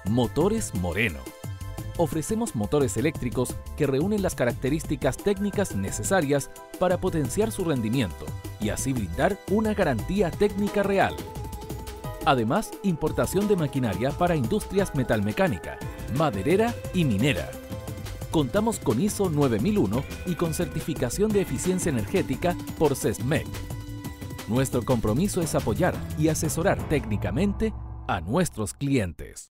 Motores Moreno. Ofrecemos motores eléctricos que reúnen las características técnicas necesarias para potenciar su rendimiento y así brindar una garantía técnica real. Además, importación de maquinaria para industrias metalmecánica, maderera y minera. Contamos con ISO 9001 y con certificación de eficiencia energética por SESMEC. Nuestro compromiso es apoyar y asesorar técnicamente a nuestros clientes.